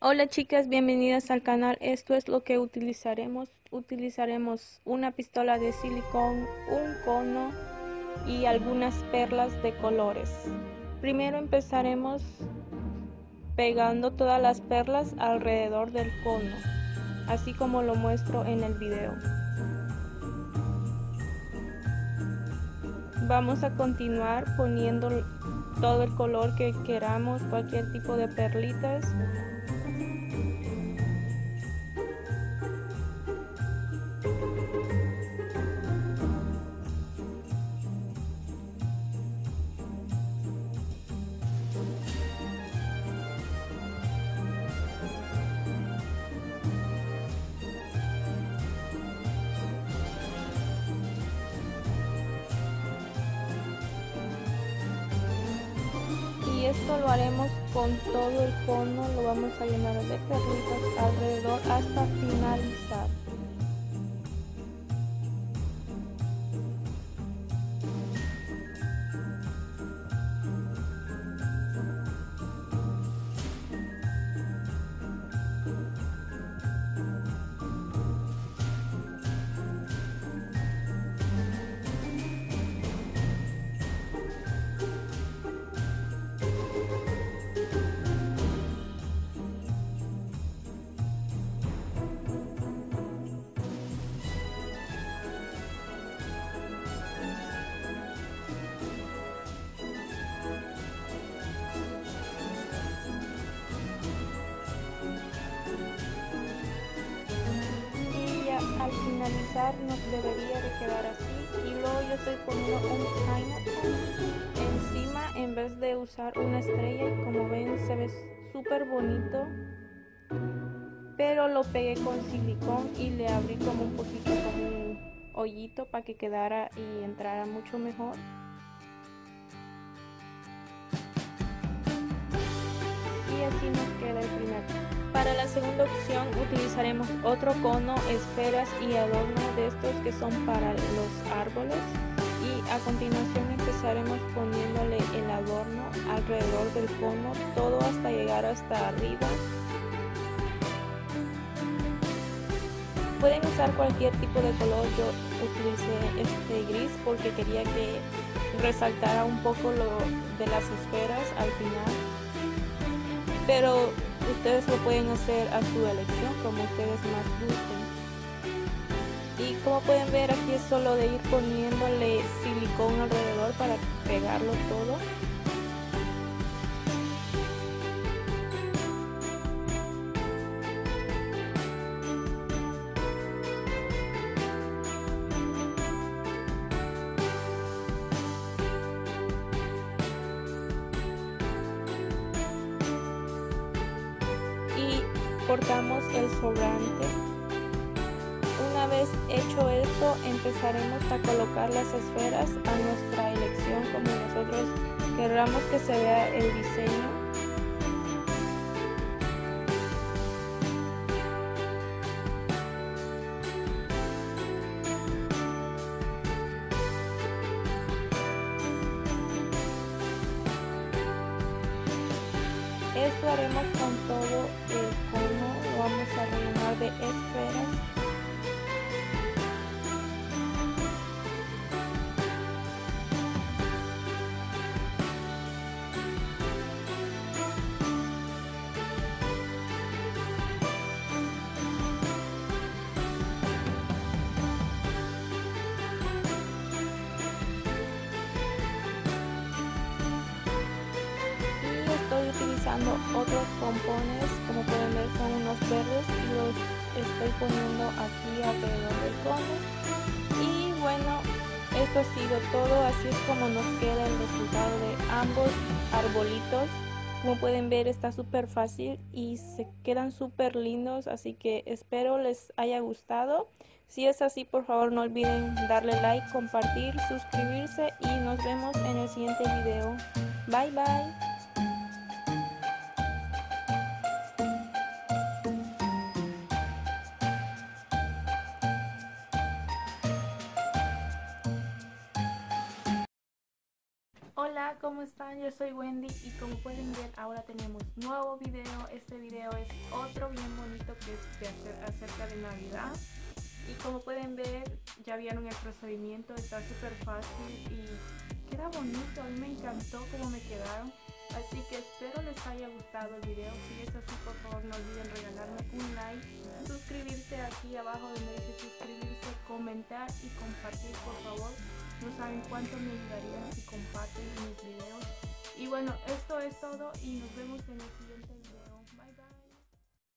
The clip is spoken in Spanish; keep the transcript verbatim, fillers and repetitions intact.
Hola chicas, bienvenidas al canal. Esto es lo que utilizaremos. Utilizaremos una pistola de silicón, un cono y algunas perlas de colores. Primero empezaremos pegando todas las perlas alrededor del cono, así como lo muestro en el video. Vamos a continuar poniendo todo el color que queramos, cualquier tipo de perlitas. Y esto lo haremos con todo el cono, lo vamos a llenar de perlitas alrededor hasta finalizar. Al finalizar nos debería de quedar así, y luego yo estoy poniendo un pineapple encima en vez de usar una estrella, y como ven se ve súper bonito, pero lo pegué con silicón y le abrí como un poquito como un hoyito para que quedara y entrara mucho mejor. Y así nos queda el primer. Para la segunda opción utilizaremos otro cono, esferas y adorno de estos que son para los árboles, y a continuación empezaremos poniéndole el adorno alrededor del cono, todo hasta llegar hasta arriba. Pueden usar cualquier tipo de color, yo utilicé este gris porque quería que resaltara un poco lo de las esferas al final, pero ustedes lo pueden hacer a su elección, como ustedes más gusten. Y como pueden ver, aquí es solo de ir poniéndole silicón alrededor para pegarlo todo. Y cortamos el sobrante. Una vez hecho esto, empezaremos a colocar las esferas a nuestra elección, como nosotros queramos que se vea el diseño. Esto haremos con todo el cono, lo vamos a rellenar de esferas. Estoy utilizando otros pompones, como pueden ver son unos verdes, y los estoy poniendo aquí alrededor del cono. Y bueno, esto ha sido todo, así es como nos queda el resultado de ambos arbolitos. Como pueden ver, está súper fácil y se quedan súper lindos, así que espero les haya gustado. Si es así, por favor no olviden darle like, compartir, suscribirse, y nos vemos en el siguiente video. Bye bye. Hola, ¿cómo están? Yo soy Wendy y como pueden ver ahora tenemos nuevo video. Este video es otro bien bonito que es de hacer acerca de Navidad. Y como pueden ver, ya vieron el procedimiento, está súper fácil y queda bonito. A mí me encantó cómo me quedaron. Así que espero les haya gustado el video. Si es así, por favor no olviden regalarme un like, suscribirse aquí abajo donde dice suscribirse, comentar y compartir, por favor. No saben cuánto me ayudarían si comparten mis videos. Y bueno, esto es todo y nos vemos en el siguiente video.